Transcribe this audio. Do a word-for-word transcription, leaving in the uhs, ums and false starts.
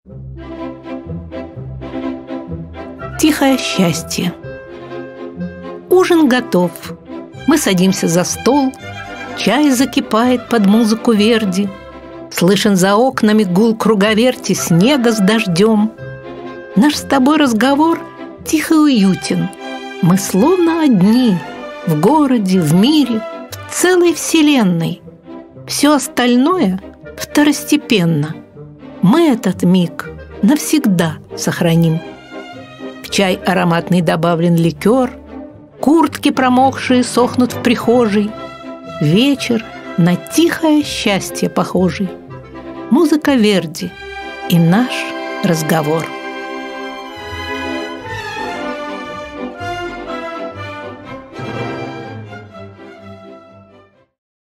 Тихое счастье. Ужин готов. Мы садимся за стол. Чай закипает под музыку Верди. Слышен за окнами гул круговерти снега с дождем. Наш с тобой разговор тихо и уютен. Мы словно одни в городе, в мире, в целой вселенной. Все остальное второстепенно. Мы этот миг навсегда сохраним. В чай ароматный добавлен ликер, куртки промокшие сохнут в прихожей. Вечер на тихое счастье похожий. Музыка Верди и наш разговор.